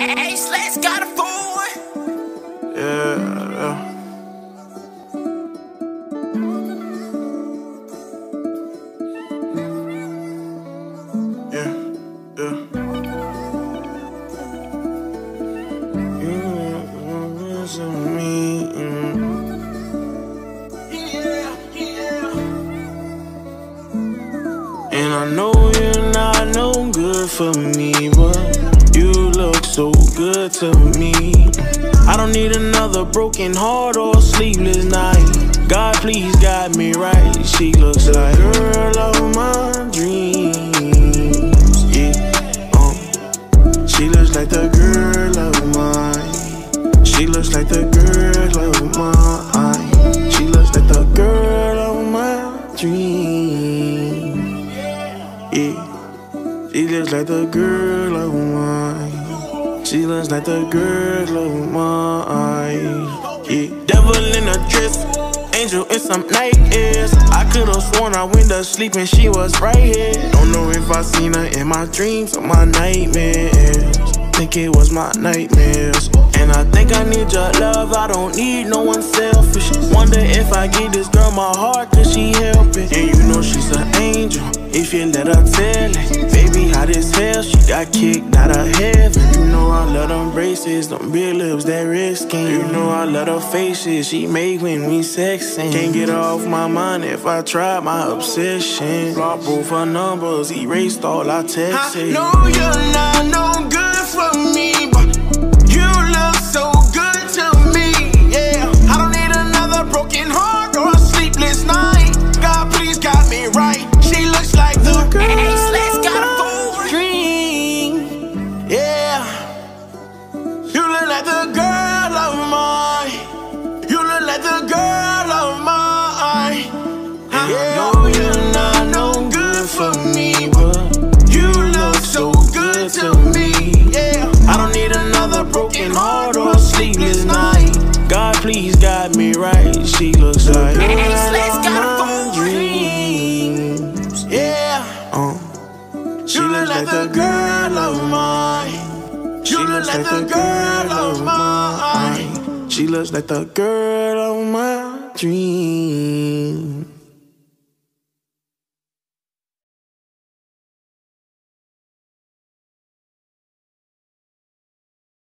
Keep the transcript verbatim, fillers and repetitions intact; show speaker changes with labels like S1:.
S1: Hey, Slash got a fool.
S2: Yeah, yeah. Yeah, yeah. You listen to me.
S1: Yeah, yeah.
S2: And I know you're not no good for me, but you look so good to me. I don't need another broken heart or sleepless night. God, please guide me right. She looks like the girl of my dreams. Yeah, um, she looks like the girl of mine. She looks like the girl of mine. She looks like the girl of my dreams. Yeah, she looks like the girl of mine. She looks like the girl of mine. Yeah, devil in a dress, angel in some nightmares. I could've sworn I went to sleep and she was right here. Don't know if I seen her in my dreams or my nightmares. Think it was my nightmares. And I think I need your love, I don't need no one selfish. Wonder if I give this girl my heart, could she help it? And you know she's an angel, if you let her tell it. Baby, hot as hell, she got kicked out of heaven. You know I love them braces, them big lips, that red skin. You know I love her faces, she make when we sexing. Can't get her off my mind if I try my obsession. Block both her numbers, erased all our texts.
S1: I know you're not no good for me, but you look so good to me, yeah. I don't need another broken heart or a sleepless night. God, please guide me right. She looks like the girl hey, Slash got a fool. Dream, yeah. You look like the girl of mine. You look like the girl of mine.
S2: And yeah. I know you're not no good for me, but you look so good to me, yeah. I don't need another broken heart or a sleepless night. God, please guide me right. She looks like the girl of my dreams,
S1: yeah.
S2: Uh,
S1: she you look like the girl of mine. You look like the girl of mine.
S2: She looks like the girl of my dreams.